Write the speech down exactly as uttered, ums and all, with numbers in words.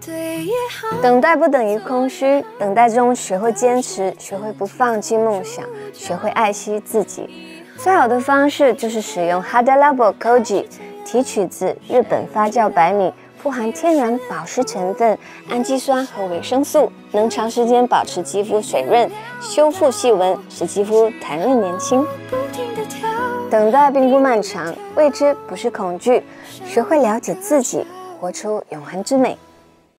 等待不等于空虚，等待中学会坚持，学会不放弃梦想，学会爱惜自己。最好的方式就是使用 Hada Labo Kouji， 提取自日本发酵白米，富含天然保湿成分、氨基酸和维生素，能长时间保持肌肤水润，修复细纹，使肌肤弹润年轻。等待并不漫长，未知不是恐惧，学会了解自己，活出永恒之美。